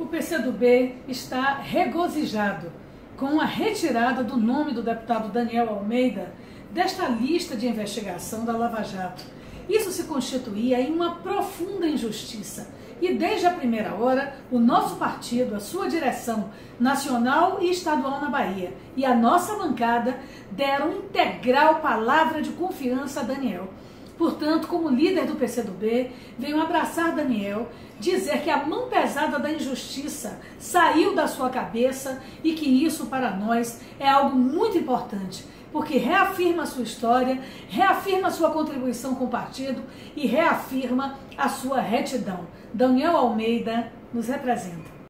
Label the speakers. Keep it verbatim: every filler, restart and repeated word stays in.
Speaker 1: O P C do B está regozijado com a retirada do nome do deputado Daniel Almeida desta lista de investigação da Lava Jato. Isso se constituía em uma profunda injustiça e desde a primeira hora o nosso partido, a sua direção nacional e estadual na Bahia e a nossa bancada deram integral palavra de confiança a Daniel. Portanto, como líder do P C do B, venho abraçar Daniel, dizer que a mão pesada da injustiça saiu da sua cabeça e que isso para nós é algo muito importante, porque reafirma a sua história, reafirma a sua contribuição com o partido e reafirma a sua retidão. Daniel Almeida nos representa.